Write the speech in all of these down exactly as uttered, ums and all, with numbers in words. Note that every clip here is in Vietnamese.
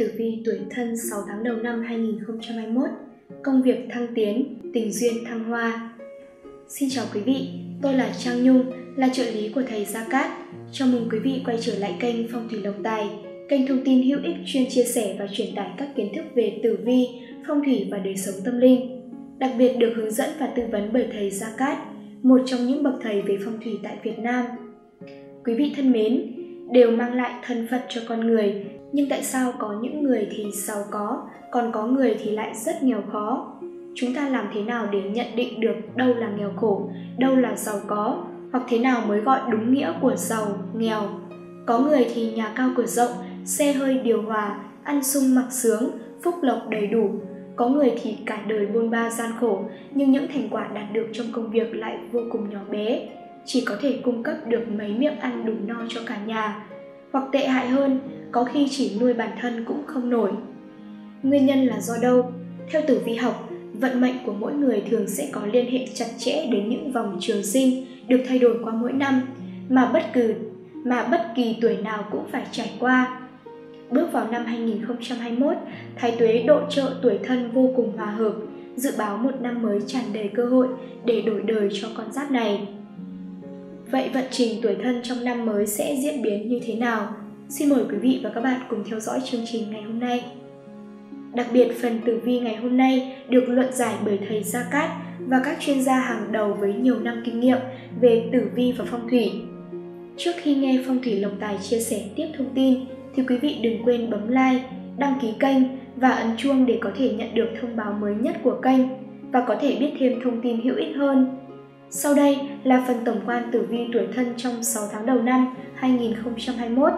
Tử vi tuổi Thân sáu tháng đầu năm hai nghìn không trăm hai mươi mốt. Công việc thăng tiến, tình duyên thăng hoa. Xin chào quý vị, tôi là Trang Nhung, là trợ lý của thầy Gia Cát. Chào mừng quý vị quay trở lại kênh Phong thủy Lộc Tài, kênh thông tin hữu ích chuyên chia sẻ và truyền tải các kiến thức về tử vi, phong thủy và đời sống tâm linh. Đặc biệt được hướng dẫn và tư vấn bởi thầy Gia Cát, một trong những bậc thầy về phong thủy tại Việt Nam. Quý vị thân mến, đều mang lại thân phận cho con người, nhưng tại sao có những người thì giàu có, còn có người thì lại rất nghèo khó? Chúng ta làm thế nào để nhận định được đâu là nghèo khổ, đâu là giàu có, hoặc thế nào mới gọi đúng nghĩa của giàu, nghèo? Có người thì nhà cao cửa rộng, xe hơi điều hòa, ăn sung mặc sướng, phúc lộc đầy đủ. Có người thì cả đời bôn ba gian khổ, nhưng những thành quả đạt được trong công việc lại vô cùng nhỏ bé, chỉ có thể cung cấp được mấy miệng ăn đủ no cho cả nhà. Hoặc tệ hại hơn, có khi chỉ nuôi bản thân cũng không nổi. Nguyên nhân là do đâu? Theo tử vi học, vận mệnh của mỗi người thường sẽ có liên hệ chặt chẽ đến những vòng trường sinh được thay đổi qua mỗi năm, mà bất cứ mà bất kỳ tuổi nào cũng phải trải qua. Bước vào năm hai nghìn không trăm hai mươi mốt, Thái Tuế độ trợ tuổi Thân vô cùng hòa hợp, dự báo một năm mới tràn đầy cơ hội để đổi đời cho con giáp này. Vậy vận trình tuổi Thân trong năm mới sẽ diễn biến như thế nào? Xin mời quý vị và các bạn cùng theo dõi chương trình ngày hôm nay. Đặc biệt, phần tử vi ngày hôm nay được luận giải bởi thầy Gia Cát và các chuyên gia hàng đầu với nhiều năm kinh nghiệm về tử vi và phong thủy. Trước khi nghe Phong thủy Lộc Tài chia sẻ tiếp thông tin, thì quý vị đừng quên bấm like, đăng ký kênh và ấn chuông để có thể nhận được thông báo mới nhất của kênh và có thể biết thêm thông tin hữu ích hơn. Sau đây là phần tổng quan tử vi tuổi Thân trong sáu tháng đầu năm hai nghìn không trăm hai mươi mốt.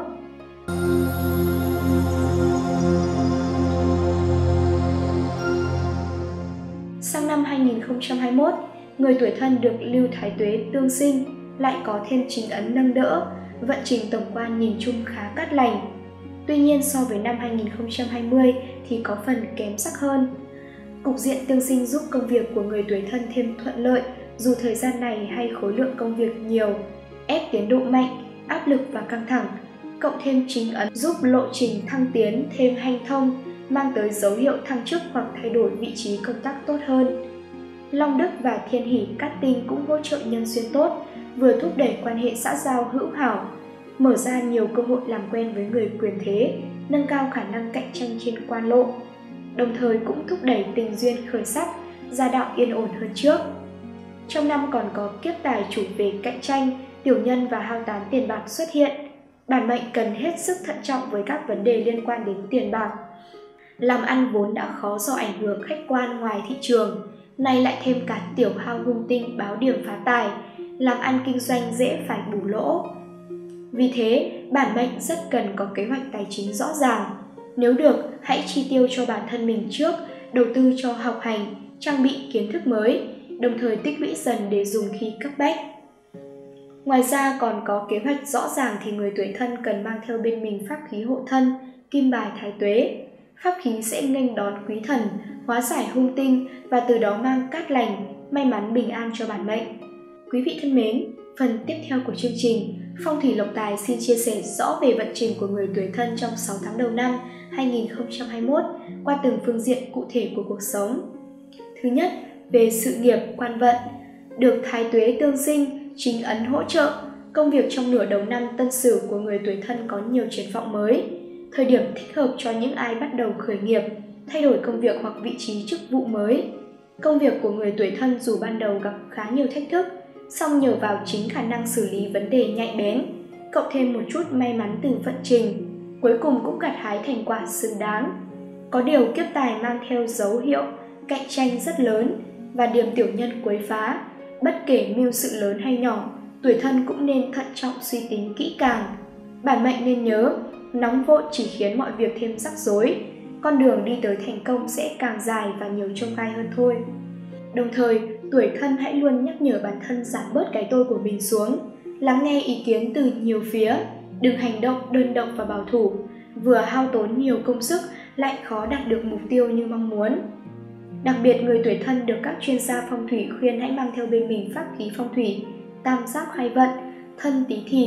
Sang năm hai nghìn không trăm hai mươi mốt, người tuổi Thân được lưu Thái Tuế tương sinh, lại có thêm chính ấn nâng đỡ, vận trình tổng quan nhìn chung khá cát lành. Tuy nhiên so với năm hai nghìn không trăm hai mươi thì có phần kém sắc hơn. Cục diện tương sinh giúp công việc của người tuổi Thân thêm thuận lợi, dù thời gian này hay khối lượng công việc nhiều, ép tiến độ mạnh, áp lực và căng thẳng. Cộng thêm chính ấn giúp lộ trình thăng tiến thêm hanh thông, mang tới dấu hiệu thăng chức hoặc thay đổi vị trí công tác tốt hơn. Long Đức và Thiên Hỷ Cát Tinh cũng hỗ trợ nhân duyên tốt, vừa thúc đẩy quan hệ xã giao hữu hảo, mở ra nhiều cơ hội làm quen với người quyền thế, nâng cao khả năng cạnh tranh trên quan lộ. Đồng thời cũng thúc đẩy tình duyên khởi sắc, gia đạo yên ổn hơn trước. Trong năm còn có kiếp tài chủ về cạnh tranh, tiểu nhân và hao tán tiền bạc xuất hiện. Bản mệnh cần hết sức thận trọng với các vấn đề liên quan đến tiền bạc. Làm ăn vốn đã khó do ảnh hưởng khách quan ngoài thị trường, nay lại thêm cả tiểu hao hung tinh báo điểm phá tài, làm ăn kinh doanh dễ phải bù lỗ. Vì thế, bản mệnh rất cần có kế hoạch tài chính rõ ràng. Nếu được, hãy chi tiêu cho bản thân mình trước, đầu tư cho học hành, trang bị kiến thức mới, đồng thời tích lũy dần để dùng khi cấp bách. Ngoài ra còn có kế hoạch rõ ràng thì người tuổi Thân cần mang theo bên mình pháp khí hộ thân, kim bài Thái Tuế. Pháp khí sẽ nghênh đón quý thần, hóa giải hung tinh và từ đó mang cát lành, may mắn bình an cho bản mệnh. Quý vị thân mến, phần tiếp theo của chương trình, Phong thủy Lộc Tài xin chia sẻ rõ về vận trình của người tuổi Thân trong sáu tháng đầu năm hai nghìn không trăm hai mươi mốt qua từng phương diện cụ thể của cuộc sống. Thứ nhất, về sự nghiệp, quan vận. Được Thái Tuế tương sinh, chính ấn hỗ trợ, công việc trong nửa đầu năm Tân Sửu của người tuổi Thân có nhiều triển vọng mới. Thời điểm thích hợp cho những ai bắt đầu khởi nghiệp, thay đổi công việc hoặc vị trí chức vụ mới. Công việc của người tuổi Thân dù ban đầu gặp khá nhiều thách thức, song nhờ vào chính khả năng xử lý vấn đề nhạy bén, cộng thêm một chút may mắn từ vận trình, cuối cùng cũng gặt hái thành quả xứng đáng. Có điều kiếp tài mang theo dấu hiệu cạnh tranh rất lớn và điểm tiểu nhân quấy phá. Bất kể mưu sự lớn hay nhỏ, tuổi Thân cũng nên thận trọng suy tính kỹ càng. Bản mệnh nên nhớ, nóng vội chỉ khiến mọi việc thêm rắc rối, con đường đi tới thành công sẽ càng dài và nhiều chông gai hơn thôi. Đồng thời, tuổi Thân hãy luôn nhắc nhở bản thân giảm bớt cái tôi của mình xuống, lắng nghe ý kiến từ nhiều phía, đừng hành động đơn độc và bảo thủ, vừa hao tốn nhiều công sức lại khó đạt được mục tiêu như mong muốn. Đặc biệt, người tuổi Thân được các chuyên gia phong thủy khuyên hãy mang theo bên mình pháp khí phong thủy tam giác khai vận, Thân Tý Thìn,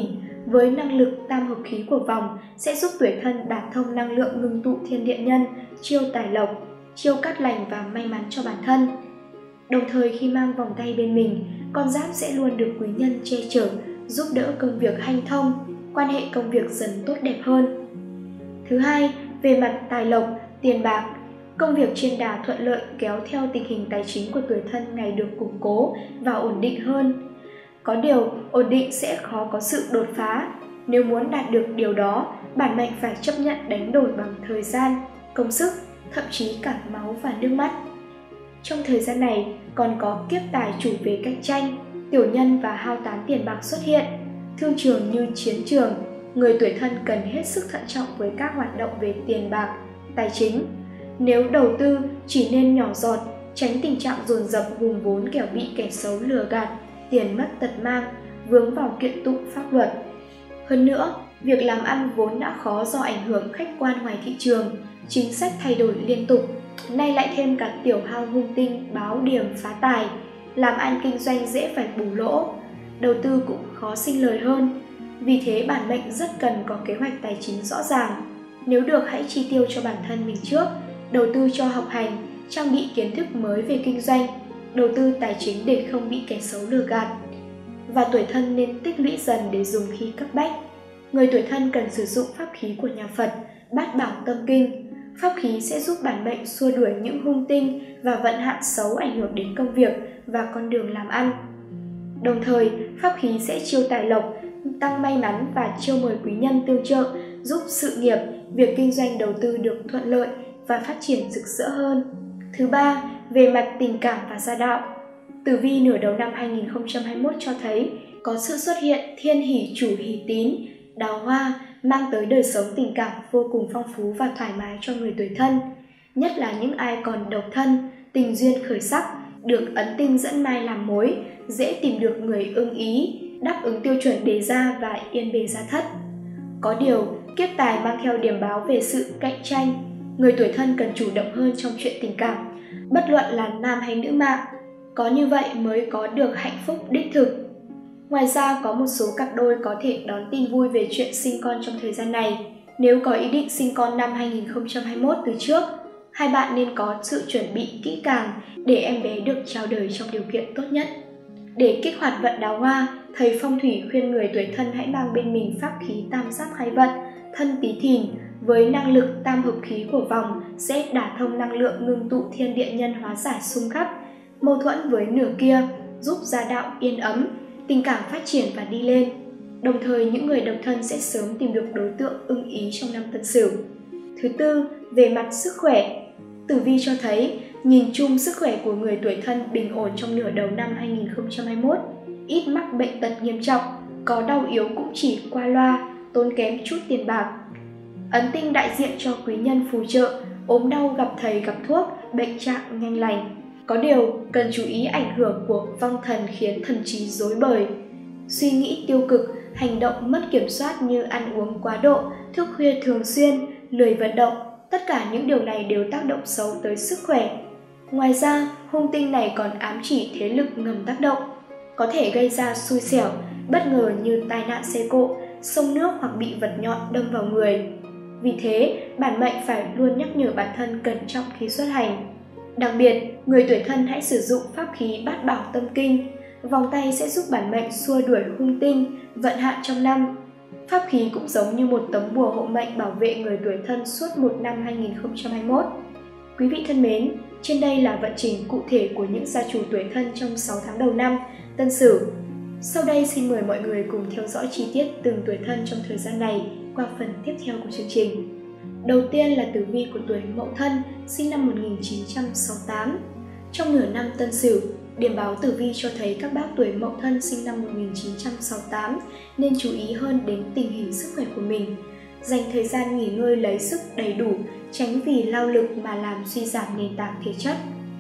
với năng lực tam hợp khí của vòng sẽ giúp tuổi Thân đả thông năng lượng ngưng tụ thiên địa nhân, chiêu tài lộc, chiêu cát lành và may mắn cho bản thân. Đồng thời khi mang vòng tay bên mình, con giáp sẽ luôn được quý nhân che chở, giúp đỡ công việc hanh thông, quan hệ công việc dần tốt đẹp hơn. Thứ hai, về mặt tài lộc, tiền bạc, công việc trên đà thuận lợi kéo theo tình hình tài chính của tuổi Thân ngày được củng cố và ổn định hơn. Có điều, ổn định sẽ khó có sự đột phá. Nếu muốn đạt được điều đó, bản mệnh phải chấp nhận đánh đổi bằng thời gian, công sức, thậm chí cả máu và nước mắt. Trong thời gian này, còn có kiếp tài chủ về cạnh tranh, tiểu nhân và hao tán tiền bạc xuất hiện. Thương trường như chiến trường, người tuổi Thân cần hết sức thận trọng với các hoạt động về tiền bạc, tài chính. Nếu đầu tư chỉ nên nhỏ giọt, tránh tình trạng dồn dập hùn vốn kẻo bị kẻ xấu lừa gạt, tiền mất tật mang, vướng vào kiện tụng pháp luật. Hơn nữa, việc làm ăn vốn đã khó do ảnh hưởng khách quan ngoài thị trường, chính sách thay đổi liên tục, nay lại thêm cả tiểu hao hung tinh báo điểm phá tài, làm ăn kinh doanh dễ phải bù lỗ, đầu tư cũng khó sinh lời hơn. Vì thế bản mệnh rất cần có kế hoạch tài chính rõ ràng. Nếu được hãy chi tiêu cho bản thân mình trước, đầu tư cho học hành, trang bị kiến thức mới về kinh doanh, đầu tư tài chính để không bị kẻ xấu lừa gạt. Và tuổi Thân nên tích lũy dần để dùng khi cấp bách. Người tuổi Thân cần sử dụng pháp khí của nhà Phật, Bát Bảo Tâm Kinh. Pháp khí sẽ giúp bản mệnh xua đuổi những hung tinh và vận hạn xấu ảnh hưởng đến công việc và con đường làm ăn. Đồng thời, pháp khí sẽ chiêu tài lộc, tăng may mắn và chiêu mời quý nhân tương trợ, giúp sự nghiệp, việc kinh doanh đầu tư được thuận lợi và phát triển rực rỡ hơn. Thứ ba, về mặt tình cảm và gia đạo. Tử vi nửa đầu năm hai nghìn không trăm hai mươi mốt cho thấy có sự xuất hiện thiên hỷ chủ hỷ tín, đào hoa, mang tới đời sống tình cảm vô cùng phong phú và thoải mái cho người tuổi Thân. Nhất là những ai còn độc thân, tình duyên khởi sắc, được ấn tinh dẫn mai làm mối, dễ tìm được người ưng ý, đáp ứng tiêu chuẩn đề ra và yên bề gia thất. Có điều, kiếp tài mang theo điểm báo về sự cạnh tranh. Người tuổi Thân cần chủ động hơn trong chuyện tình cảm, bất luận là nam hay nữ mạng. Có như vậy mới có được hạnh phúc đích thực. Ngoài ra, có một số cặp đôi có thể đón tin vui về chuyện sinh con trong thời gian này. Nếu có ý định sinh con năm hai nghìn không trăm hai mươi mốt từ trước, hai bạn nên có sự chuẩn bị kỹ càng để em bé được chào đời trong điều kiện tốt nhất. Để kích hoạt vận đào hoa, thầy phong thủy khuyên người tuổi Thân hãy mang bên mình pháp khí tam giác khai vận, Thân Tý Thìn với năng lực tam hợp khí của vòng sẽ đả thông năng lượng ngưng tụ thiên địa nhân, hóa giải xung khắc, mâu thuẫn với nửa kia, giúp gia đạo yên ấm, tình cảm phát triển và đi lên. Đồng thời, những người độc thân sẽ sớm tìm được đối tượng ưng ý trong năm Tân Sửu. Thứ tư, về mặt sức khỏe. Tử vi cho thấy, nhìn chung sức khỏe của người tuổi Thân bình ổn trong nửa đầu năm hai nghìn không trăm hai mươi mốt, ít mắc bệnh tật nghiêm trọng, có đau yếu cũng chỉ qua loa, tốn kém chút tiền bạc. Ấn tinh đại diện cho quý nhân phù trợ, ốm đau gặp thầy gặp thuốc, bệnh trạng nhanh lành. Có điều, cần chú ý ảnh hưởng của vong thần khiến thần trí rối bời, suy nghĩ tiêu cực, hành động mất kiểm soát như ăn uống quá độ, thức khuya thường xuyên, lười vận động. Tất cả những điều này đều tác động xấu tới sức khỏe. Ngoài ra, hung tinh này còn ám chỉ thế lực ngầm tác động, có thể gây ra xui xẻo, bất ngờ như tai nạn xe cộ, xông nước hoặc bị vật nhọn đâm vào người. Vì thế, bản mệnh phải luôn nhắc nhở bản thân cẩn trọng khi xuất hành. Đặc biệt, người tuổi Thân hãy sử dụng pháp khí Bát Bảo Tâm Kinh. Vòng tay sẽ giúp bản mệnh xua đuổi hung tinh, vận hạn trong năm. Pháp khí cũng giống như một tấm bùa hộ mệnh bảo vệ người tuổi Thân suốt một năm hai nghìn không trăm hai mươi mốt. Quý vị thân mến, trên đây là vận trình cụ thể của những gia chủ tuổi Thân trong sáu tháng đầu năm Tân Sửu. Sau đây xin mời mọi người cùng theo dõi chi tiết từng tuổi Thân trong thời gian này qua phần tiếp theo của chương trình. Đầu tiên là tử vi của tuổi Mậu Thân, sinh năm một nghìn chín trăm sáu mươi tám. Trong nửa năm Tân Sửu, điểm báo tử vi cho thấy các bác tuổi Mậu Thân sinh năm một nghìn chín trăm sáu mươi tám nên chú ý hơn đến tình hình sức khỏe của mình, dành thời gian nghỉ ngơi lấy sức đầy đủ, tránh vì lao lực mà làm suy giảm nền tảng thể chất.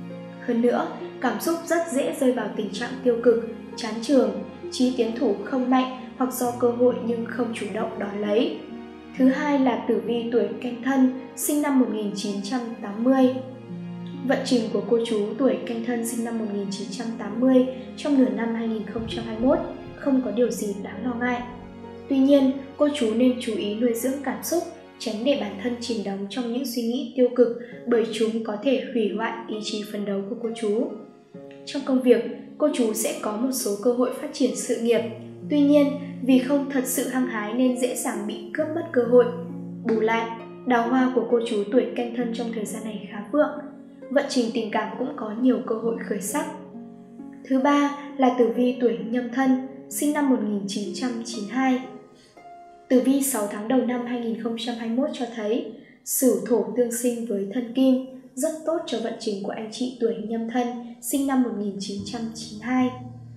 Hơn nữa, cảm xúc rất dễ rơi vào tình trạng tiêu cực, chán chường, trí tiến thủ không mạnh hoặc do cơ hội nhưng không chủ động đón lấy. Thứ hai là tử vi tuổi Canh Thân, sinh năm một nghìn chín trăm tám mươi. Vận trình của cô chú tuổi Canh Thân sinh năm một nghìn chín trăm tám mươi trong nửa năm hai nghìn không trăm hai mươi mốt không có điều gì đáng lo ngại. Tuy nhiên, cô chú nên chú ý nuôi dưỡng cảm xúc, tránh để bản thân chìm đắm trong những suy nghĩ tiêu cực bởi chúng có thể hủy hoại ý chí phấn đấu của cô chú. Trong công việc, cô chú sẽ có một số cơ hội phát triển sự nghiệp. Tuy nhiên, vì không thật sự hăng hái nên dễ dàng bị cướp mất cơ hội. Bù lại, đào hoa của cô chú tuổi Canh Thân trong thời gian này khá vượng. Vận trình tình cảm cũng có nhiều cơ hội khởi sắc. Thứ ba là tử vi tuổi Nhâm Thân, sinh năm một nghìn chín trăm chín mươi hai. Tử vi sáu tháng đầu năm hai nghìn không trăm hai mươi mốt cho thấy Sửu Thổ tương sinh với Thân Kim, rất tốt cho vận trình của anh chị tuổi Nhâm Thân, sinh năm một nghìn chín trăm chín mươi hai.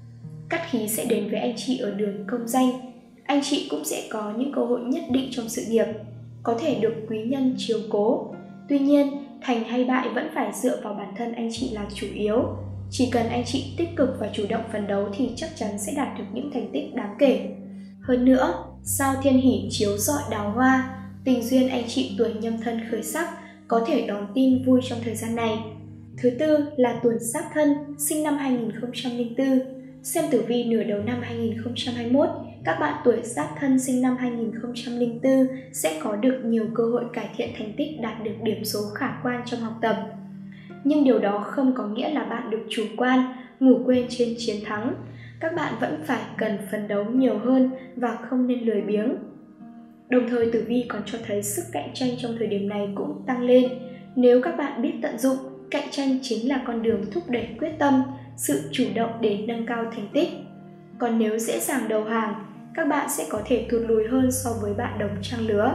Cát khí sẽ đến với anh chị ở đường công danh. Anh chị cũng sẽ có những cơ hội nhất định trong sự nghiệp, có thể được quý nhân chiếu cố. Tuy nhiên, thành hay bại vẫn phải dựa vào bản thân anh chị là chủ yếu. Chỉ cần anh chị tích cực và chủ động phấn đấu thì chắc chắn sẽ đạt được những thành tích đáng kể. Hơn nữa, sao Thiên Hỷ chiếu rọi đào hoa, tình duyên anh chị tuổi Nhâm Thân khởi sắc, có thể đón tin vui trong thời gian này. Thứ tư là tuổi Giáp Thân, sinh năm hai nghìn không trăm lẻ bốn. Xem tử vi nửa đầu năm hai nghìn không trăm hai mươi mốt, các bạn tuổi Giáp Thân sinh năm hai nghìn không trăm lẻ bốn sẽ có được nhiều cơ hội cải thiện thành tích, đạt được điểm số khả quan trong học tập. Nhưng điều đó không có nghĩa là bạn được chủ quan, ngủ quên trên chiến thắng. Các bạn vẫn phải cần phấn đấu nhiều hơn và không nên lười biếng. Đồng thời tử vi còn cho thấy sức cạnh tranh trong thời điểm này cũng tăng lên. Nếu các bạn biết tận dụng, cạnh tranh chính là con đường thúc đẩy quyết tâm, sự chủ động để nâng cao thành tích. Còn nếu dễ dàng đầu hàng, các bạn sẽ có thể thụt lùi hơn so với bạn đồng trang lứa.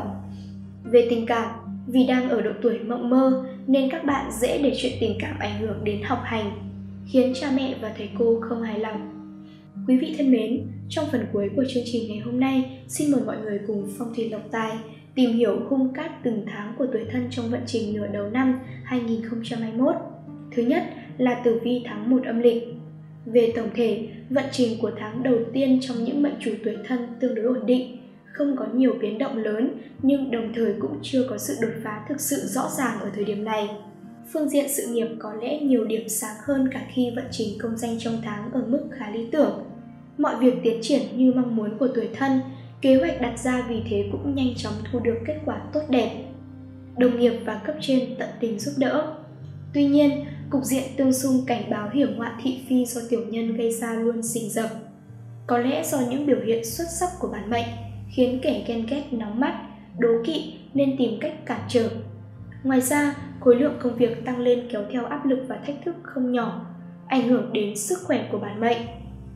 Về tình cảm, vì đang ở độ tuổi mộng mơ nên các bạn dễ để chuyện tình cảm ảnh hưởng đến học hành, khiến cha mẹ và thầy cô không hài lòng. Quý vị thân mến, trong phần cuối của chương trình ngày hôm nay, xin mời mọi người cùng Phong thủy Lộc Tài tìm hiểu hung cát từng tháng của tuổi Thân trong vận trình nửa đầu năm hai nghìn không trăm hai mươi mốt. Thứ nhất là tử vi tháng một âm lịch. Về tổng thể, vận trình của tháng đầu tiên trong những mệnh chủ tuổi Thân tương đối ổn định, không có nhiều biến động lớn nhưng đồng thời cũng chưa có sự đột phá thực sự rõ ràng ở thời điểm này. Phương diện sự nghiệp có lẽ nhiều điểm sáng hơn cả khi vận trình công danh trong tháng ở mức khá lý tưởng. Mọi việc tiến triển như mong muốn của tuổi Thân, kế hoạch đặt ra vì thế cũng nhanh chóng thu được kết quả tốt đẹp. Đồng nghiệp và cấp trên tận tình giúp đỡ. Tuy nhiên, cục diện tương xung cảnh báo hiểm họa thị phi do tiểu nhân gây ra luôn rình rập. Có lẽ do những biểu hiện xuất sắc của bản mệnh khiến kẻ ghen ghét nóng mắt, đố kỵ nên tìm cách cản trở. Ngoài ra, khối lượng công việc tăng lên kéo theo áp lực và thách thức không nhỏ, ảnh hưởng đến sức khỏe của bản mệnh.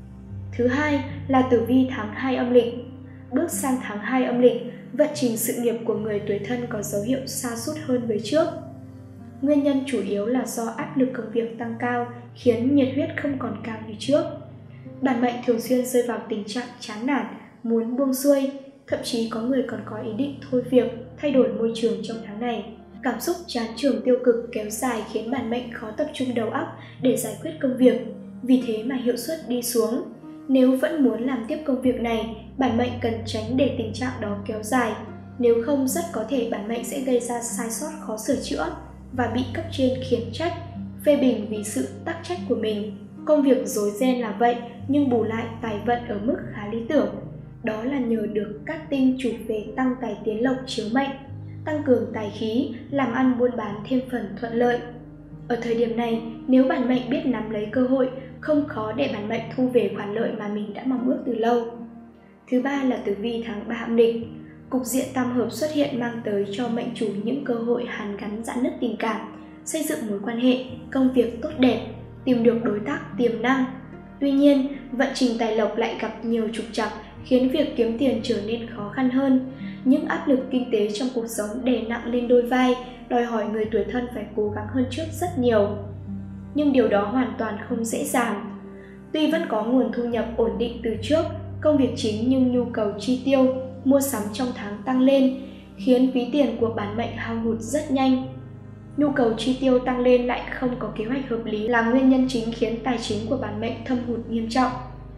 Thứ hai là tử vi tháng hai âm lịch. Bước sang tháng hai âm lịch, vận trình sự nghiệp của người tuổi Thân có dấu hiệu sa sút hơn với trước. Nguyên nhân chủ yếu là do áp lực công việc tăng cao khiến nhiệt huyết không còn cao như trước. Bản mệnh thường xuyên rơi vào tình trạng chán nản, muốn buông xuôi, thậm chí có người còn có ý định thôi việc, thay đổi môi trường trong tháng này. Cảm xúc chán chường tiêu cực kéo dài khiến bản mệnh khó tập trung đầu óc để giải quyết công việc, vì thế mà hiệu suất đi xuống. Nếu vẫn muốn làm tiếp công việc này, bản mệnh cần tránh để tình trạng đó kéo dài. Nếu không, rất có thể bản mệnh sẽ gây ra sai sót khó sửa chữa và bị cấp trên khiển trách, phê bình vì sự tắc trách của mình. Công việc rối ren là vậy, nhưng bù lại tài vận ở mức khá lý tưởng. Đó là nhờ được các tinh chủ về tăng tài tiến lộc chiếu mệnh, tăng cường tài khí, làm ăn buôn bán thêm phần thuận lợi. Ở thời điểm này, nếu bản mệnh biết nắm lấy cơ hội, không khó để bản mệnh thu về khoản lợi mà mình đã mong ước từ lâu. Thứ ba là tử vi tháng ba âm lịch. Cục diện tam hợp xuất hiện mang tới cho mệnh chủ những cơ hội hàn gắn rạn nứt tình cảm, xây dựng mối quan hệ, công việc tốt đẹp, tìm được đối tác tiềm năng. Tuy nhiên, vận trình tài lộc lại gặp nhiều trục trặc khiến việc kiếm tiền trở nên khó khăn hơn. Những áp lực kinh tế trong cuộc sống đè nặng lên đôi vai, đòi hỏi người tuổi Thân phải cố gắng hơn trước rất nhiều. Nhưng điều đó hoàn toàn không dễ dàng. Tuy vẫn có nguồn thu nhập ổn định từ trước, công việc chính nhưng nhu cầu chi tiêu, mua sắm trong tháng tăng lên, khiến ví tiền của bản mệnh hao hụt rất nhanh. Nhu cầu chi tiêu tăng lên lại không có kế hoạch hợp lý là nguyên nhân chính khiến tài chính của bản mệnh thâm hụt nghiêm trọng.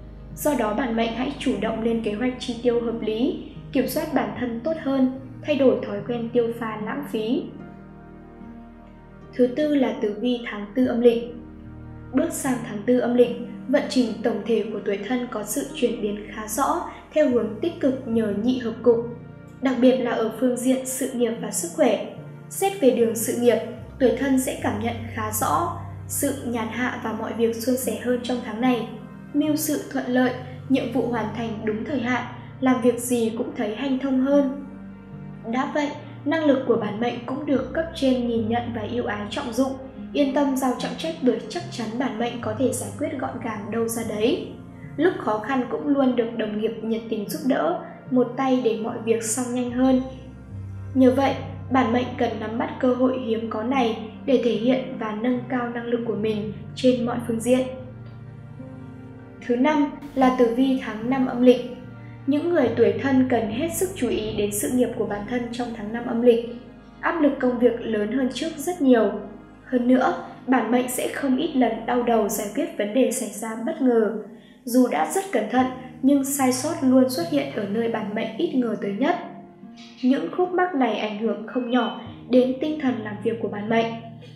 Do đó bản mệnh hãy chủ động lên kế hoạch chi tiêu hợp lý, kiểm soát bản thân tốt hơn, thay đổi thói quen tiêu pha lãng phí. Thứ tư là tử vi tháng tư âm lịch. Bước sang tháng tư âm lịch, vận trình tổng thể của tuổi Thân có sự chuyển biến khá rõ theo hướng tích cực nhờ nhị hợp cục, đặc biệt là ở phương diện sự nghiệp và sức khỏe. Xét về đường sự nghiệp, tuổi Thân sẽ cảm nhận khá rõ sự nhàn hạ và mọi việc suôn sẻ hơn trong tháng này. Mưu sự thuận lợi, nhiệm vụ hoàn thành đúng thời hạn, làm việc gì cũng thấy hanh thông hơn. Đã vậy, năng lực của bản mệnh cũng được cấp trên nhìn nhận và yêu ái trọng dụng. Yên tâm giao trọng trách bởi chắc chắn bản mệnh có thể giải quyết gọn gàng đâu ra đấy. Lúc khó khăn cũng luôn được đồng nghiệp nhiệt tình giúp đỡ, một tay để mọi việc xong nhanh hơn. Nhờ vậy, bản mệnh cần nắm bắt cơ hội hiếm có này để thể hiện và nâng cao năng lực của mình trên mọi phương diện. Thứ năm là tử vi tháng năm âm lịch. Những người tuổi Thân cần hết sức chú ý đến sự nghiệp của bản thân trong tháng năm âm lịch. Áp lực công việc lớn hơn trước rất nhiều. Hơn nữa, bản mệnh sẽ không ít lần đau đầu giải quyết vấn đề xảy ra bất ngờ. Dù đã rất cẩn thận, nhưng sai sót luôn xuất hiện ở nơi bản mệnh ít ngờ tới nhất. Những khúc mắc này ảnh hưởng không nhỏ đến tinh thần làm việc của bản mệnh.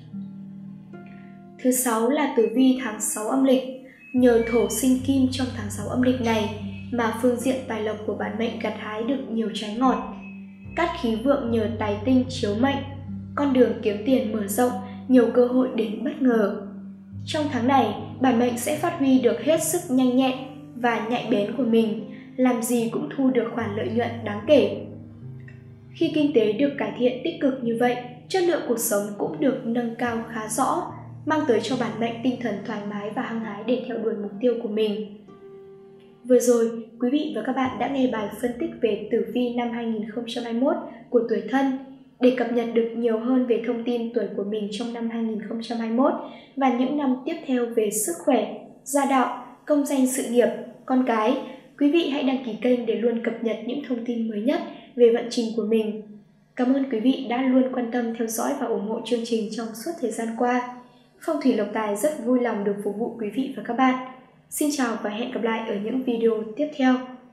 Thứ sáu là tử vi tháng sáu âm lịch. Nhờ thổ sinh kim trong tháng sáu âm lịch này mà phương diện tài lộc của bản mệnh gặt hái được nhiều trái ngọt. Cát khí vượng nhờ tài tinh chiếu mệnh, con đường kiếm tiền mở rộng, nhiều cơ hội đến bất ngờ. Trong tháng này, bản mệnh sẽ phát huy được hết sức nhanh nhẹn và nhạy bén của mình, làm gì cũng thu được khoản lợi nhuận đáng kể. Khi kinh tế được cải thiện tích cực như vậy, chất lượng cuộc sống cũng được nâng cao khá rõ, mang tới cho bản mệnh tinh thần thoải mái và hăng hái để theo đuổi mục tiêu của mình. Vừa rồi, quý vị và các bạn đã nghe bài phân tích về tử vi năm hai nghìn không trăm hai mươi mốt của tuổi Thân. Để cập nhật được nhiều hơn về thông tin tuổi của mình trong năm hai nghìn không trăm hai mươi mốt và những năm tiếp theo về sức khỏe, gia đạo, công danh sự nghiệp, con cái, quý vị hãy đăng ký kênh để luôn cập nhật những thông tin mới nhất về vận trình của mình. Cảm ơn quý vị đã luôn quan tâm theo dõi và ủng hộ chương trình trong suốt thời gian qua. Phong thủy Lộc Tài rất vui lòng được phục vụ quý vị và các bạn. Xin chào và hẹn gặp lại ở những video tiếp theo.